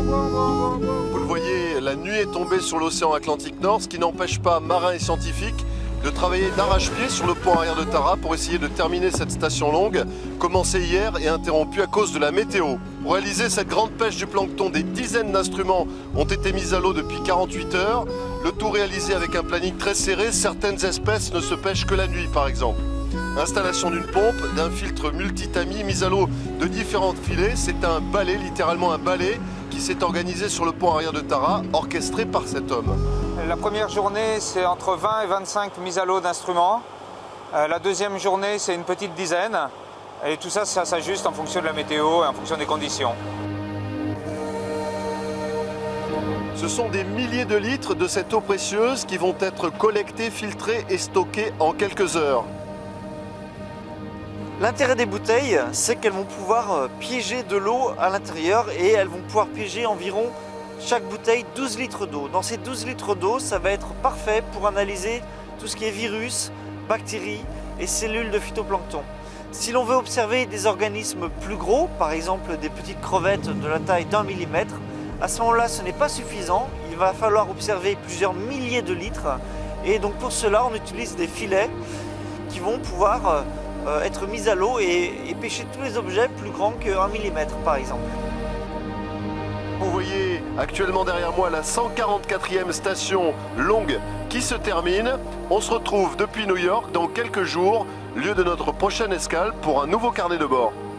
Vous le voyez, la nuit est tombée sur l'océan Atlantique Nord, ce qui n'empêche pas marins et scientifiques de travailler d'arrache-pied sur le pont arrière de Tara pour essayer de terminer cette station longue, commencée hier et interrompue à cause de la météo. Pour réaliser cette grande pêche du plancton, des dizaines d'instruments ont été mis à l'eau depuis 48 heures. Le tout réalisé avec un planning très serré, certaines espèces ne se pêchent que la nuit par exemple. Installation d'une pompe, d'un filtre multitamis, mise à l'eau de différents filets. C'est un balai, littéralement un balai, qui s'est organisé sur le pont arrière de Tara, orchestré par cet homme. La première journée, c'est entre 20 et 25 mises à l'eau d'instruments. La deuxième journée, c'est une petite dizaine. Et tout ça, ça s'ajuste en fonction de la météo et en fonction des conditions. Ce sont des milliers de litres de cette eau précieuse qui vont être collectés, filtrés et stockés en quelques heures. L'intérêt des bouteilles, c'est qu'elles vont pouvoir piéger de l'eau à l'intérieur et elles vont pouvoir piéger environ chaque bouteille 12 litres d'eau. Dans ces 12 litres d'eau, ça va être parfait pour analyser tout ce qui est virus, bactéries et cellules de phytoplancton. Si l'on veut observer des organismes plus gros, par exemple des petites crevettes de la taille d'1 millimètre, à ce moment-là, ce n'est pas suffisant. Il va falloir observer plusieurs milliers de litres. Et donc pour cela, on utilise des filets qui vont pouvoir être mis à l'eau et pêcher tous les objets plus grands que 1 millimètre par exemple. Vous voyez actuellement derrière moi la 144e station longue qui se termine. On se retrouve depuis New York dans quelques jours, lieu de notre prochaine escale pour un nouveau carnet de bord.